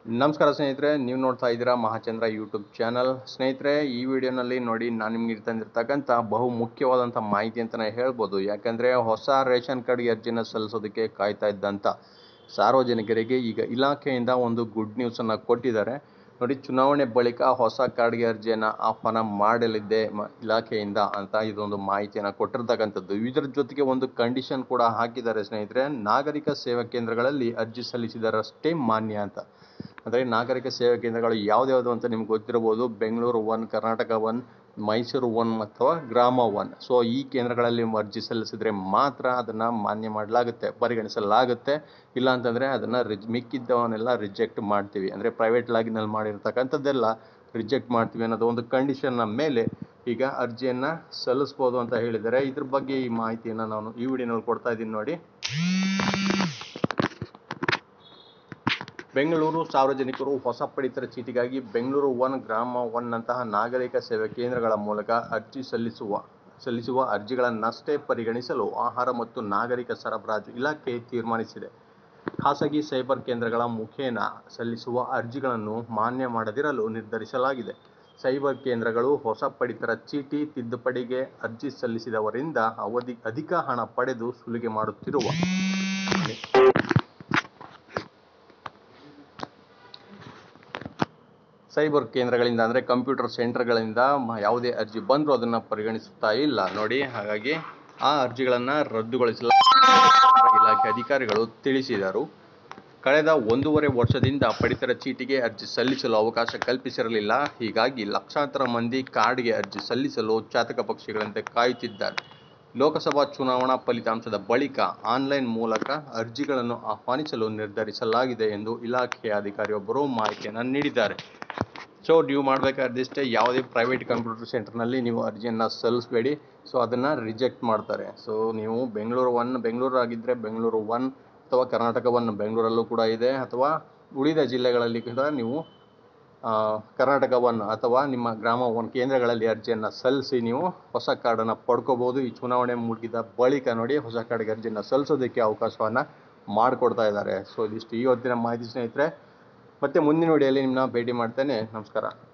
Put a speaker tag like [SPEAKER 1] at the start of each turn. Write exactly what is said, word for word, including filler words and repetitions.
[SPEAKER 1] ನಮಸ್ಕಾರ ಸ್ನೇಹಿತರೆ, ನೀವು ನೋಡ್ತಾ ಇದ್ದೀರಾ ಮಹಾಚಂದ್ರ ಯೂಟ್ಯೂಬ್ ಚಾನಲ್. ಸ್ನೇಹಿತರೆ, ಈ ವಿಡಿಯೋನಲ್ಲಿ ನೋಡಿ ನಾನು ನಿಮಗೆ ತಂದಿರ್ತಕ್ಕಂಥ ಬಹು ಮುಖ್ಯವಾದಂಥ ಮಾಹಿತಿ ಅಂತಲೇ ಹೇಳ್ಬೋದು. ಯಾಕಂದರೆ ಹೊಸ ರೇಷನ್ ಕಾರ್ಡ್ಗೆ ಅರ್ಜಿನ ಸಲ್ಲಿಸೋದಕ್ಕೆ ಕಾಯ್ತಾ ಇದ್ದಂಥ ಸಾರ್ವಜನಿಕರಿಗೆ ಈಗ ಇಲಾಖೆಯಿಂದ ಒಂದು ಗುಡ್ ನ್ಯೂಸನ್ನು ಕೊಟ್ಟಿದ್ದಾರೆ ನೋಡಿ. ಚುನಾವಣೆ ಬಳಿಕ ಹೊಸ ಕಾರ್ಡ್ಗೆ ಅರ್ಜಿಯನ್ನು ಆಹ್ವಾನ ಮಾಡಲಿದೆ ಇಲಾಖೆಯಿಂದ ಅಂತ ಇದೊಂದು ಮಾಹಿತಿಯನ್ನು ಕೊಟ್ಟಿರ್ತಕ್ಕಂಥದ್ದು. ಇದರ ಜೊತೆಗೆ ಒಂದು ಕಂಡೀಷನ್ ಕೂಡ ಹಾಕಿದ್ದಾರೆ ಸ್ನೇಹಿತರೆ. ನಾಗರಿಕ ಸೇವಾ ಕೇಂದ್ರಗಳಲ್ಲಿ ಅರ್ಜಿ ಸಲ್ಲಿಸಿದರಷ್ಟೇ ಮಾನ್ಯ ಅಂತ. ಅಂದರೆ ನಾಗರಿಕ ಸೇವಾ ಕೇಂದ್ರಗಳು ಯಾವ್ದ್ಯಾವುದು ಅಂತ ನಿಮ್ಗೆ ಗೊತ್ತಿರಬಹುದು. Bengaluru One, Karnataka One, Mysuru One ಅಥವಾ ಗ್ರಾಮ ಒನ್. ಸೊ ಈ ಕೇಂದ್ರಗಳಲ್ಲಿ ಅರ್ಜಿ ಸಲ್ಲಿಸಿದ್ರೆ ಮಾತ್ರ ಅದನ್ನು ಮಾನ್ಯ ಮಾಡಲಾಗುತ್ತೆ, ಪರಿಗಣಿಸಲಾಗುತ್ತೆ. ಇಲ್ಲ ಅಂತಂದರೆ ಅದನ್ನು ರಿಜ್ ಮಿಕ್ಕಿದ್ದವನ್ನೆಲ್ಲ ರಿಜೆಕ್ಟ್ ಮಾಡ್ತೀವಿ. ಅಂದರೆ ಪ್ರೈವೇಟ್ ಲಾಗಿನಲ್ಲಿ ಮಾಡಿರ್ತಕ್ಕಂಥದ್ದೆಲ್ಲ ರಿಜೆಕ್ಟ್ ಮಾಡ್ತೀವಿ ಅನ್ನೋದು ಒಂದು ಕಂಡೀಷನ್ನ ಮೇಲೆ ಈಗ ಅರ್ಜಿಯನ್ನು ಸಲ್ಲಿಸ್ಬೋದು ಅಂತ ಹೇಳಿದ್ದಾರೆ. ಇದ್ರ ಬಗ್ಗೆ ಈ ಮಾಹಿತಿಯನ್ನು ನಾನು ಈ ವಿಡಿಯೋನಲ್ಲಿ ಕೊಡ್ತಾ ಇದ್ದೀನಿ ನೋಡಿ. ಬೆಂಗಳೂರು ಸಾರ್ವಜನಿಕರು ಹೊಸ ಪಡಿತರ ಚೀಟಿಗಾಗಿ ಬೆಂಗಳೂರು ಒನ್, ಗ್ರಾಮ ಒನ್ ನಂತಹ ನಾಗರಿಕ ಸೇವಾ ಕೇಂದ್ರಗಳ ಮೂಲಕ ಅರ್ಜಿ ಸಲ್ಲಿಸುವ ಸಲ್ಲಿಸುವ ಅರ್ಜಿಗಳನ್ನಷ್ಟೇ ಪರಿಗಣಿಸಲು ಆಹಾರ ಮತ್ತು ನಾಗರಿಕ ಸರಬರಾಜು ಇಲಾಖೆ ತೀರ್ಮಾನಿಸಿದೆ. ಖಾಸಗಿ ಸೈಬರ್ ಕೇಂದ್ರಗಳ ಮುಖೇನ ಸಲ್ಲಿಸುವ ಅರ್ಜಿಗಳನ್ನು ಮಾನ್ಯ ಮಾಡದಿರಲು ನಿರ್ಧರಿಸಲಾಗಿದೆ. ಸೈಬರ್ ಕೇಂದ್ರಗಳು ಹೊಸ ಪಡಿತರ ಚೀಟಿ ತಿದ್ದುಪಡಿಗೆ ಅರ್ಜಿ ಸಲ್ಲಿಸಿದವರಿಂದ ಅವಧಿ ಅಧಿಕ ಹಣ ಪಡೆದು ಸುಲಿಗೆ ಮಾಡುತ್ತಿರುವ ಸೈಬರ್ ಕೇಂದ್ರಗಳಿಂದ ಅಂದರೆ ಕಂಪ್ಯೂಟರ್ ಸೆಂಟರ್ಗಳಿಂದ ಯಾವುದೇ ಅರ್ಜಿ ಬಂದರೂ ಅದನ್ನು ಪರಿಗಣಿಸುತ್ತಾ ಇಲ್ಲ ನೋಡಿ. ಹಾಗಾಗಿ ಆ ಅರ್ಜಿಗಳನ್ನು ರದ್ದುಗೊಳಿಸಲಾಗಿದೆ ಇಲಾಖೆ ಅಧಿಕಾರಿಗಳು ತಿಳಿಸಿದರು. ಕಳೆದ ಒಂದೂವರೆ ವರ್ಷದಿಂದ ಪಡಿತರ ಚೀಟಿಗೆ ಅರ್ಜಿ ಸಲ್ಲಿಸಲು ಅವಕಾಶ ಕಲ್ಪಿಸಿರಲಿಲ್ಲ. ಹೀಗಾಗಿ ಲಕ್ಷಾಂತರ ಮಂದಿ ಕಾರ್ಡ್ಗೆ ಅರ್ಜಿ ಸಲ್ಲಿಸಲು ಚಾತಕ ಪಕ್ಷಿಗಳಂತೆ ಕಾಯುತ್ತಿದ್ದಾರೆ. ಲೋಕಸಭಾ ಚುನಾವಣಾ ಫಲಿತಾಂಶದ ಬಳಿಕ ಆನ್ಲೈನ್ ಮೂಲಕ ಅರ್ಜಿಗಳನ್ನು ಆಹ್ವಾನಿಸಲು ನಿರ್ಧರಿಸಲಾಗಿದೆ ಎಂದು ಇಲಾಖೆಯ ಅಧಿಕಾರಿಯೊಬ್ಬರು ಮಾಹಿತಿಯನ್ನು ನೀಡಿದ್ದಾರೆ. ಸೊ ನೀವು ಮಾಡಬೇಕಾದಿಷ್ಟೇ, ಯಾವುದೇ ಪ್ರೈವೇಟ್ ಕಂಪ್ಯೂಟರ್ ಸೆಂಟರ್ನಲ್ಲಿ ನೀವು ಅರ್ಜಿಯನ್ನು ಸಲ್ಲಿಸಬೇಡಿ. ಸೊ ಅದನ್ನು ರಿಜೆಕ್ಟ್ ಮಾಡ್ತಾರೆ. ಸೊ ನೀವು ಬೆಂಗಳೂರು ಒನ್ ಬೆಂಗಳೂರು ಆಗಿದ್ದರೆ ಬೆಂಗಳೂರು ಒನ್ ಅಥವಾ ಕರ್ನಾಟಕ ಒನ್ ಬೆಂಗಳೂರಲ್ಲೂ ಕೂಡ ಇದೆ, ಅಥವಾ ಉಳಿದ ಜಿಲ್ಲೆಗಳಲ್ಲಿ ಕೂಡ ನೀವು ಕರ್ನಾಟಕ ಒನ್ ಅಥವಾ ನಿಮ್ಮ ಗ್ರಾಮ ಒನ್ ಕೇಂದ್ರಗಳಲ್ಲಿ ಅರ್ಜಿಯನ್ನು ಸಲ್ಲಿಸಿ ನೀವು ಹೊಸ ಕಾರ್ಡನ್ನು ಪಡ್ಕೋಬೋದು. ಈ ಚುನಾವಣೆ ಮುಗಿದ ಬಳಿಕ ನೋಡಿ ಹೊಸ ಕಾರ್ಡ್ಗೆ ಅರ್ಜಿಯನ್ನು ಸಲ್ಲಿಸೋದಕ್ಕೆ ಅವಕಾಶವನ್ನು ಮಾಡಿಕೊಡ್ತಾ ಇದ್ದಾರೆ. ಸೊ ಇದಿಷ್ಟು ಈ ಹೊತ್ತಿನ ಮಾಹಿತಿ ಸ್ನೇಹಿತರೆ. ಮತ್ತೆ ಮುಂದಿನ ವಿಡಿಯೋದಲ್ಲಿ ನಿಮ್ಮನ್ನ ಭೇಟಿ ಮಾಡ್ತೇನೆ. ನಮಸ್ಕಾರ.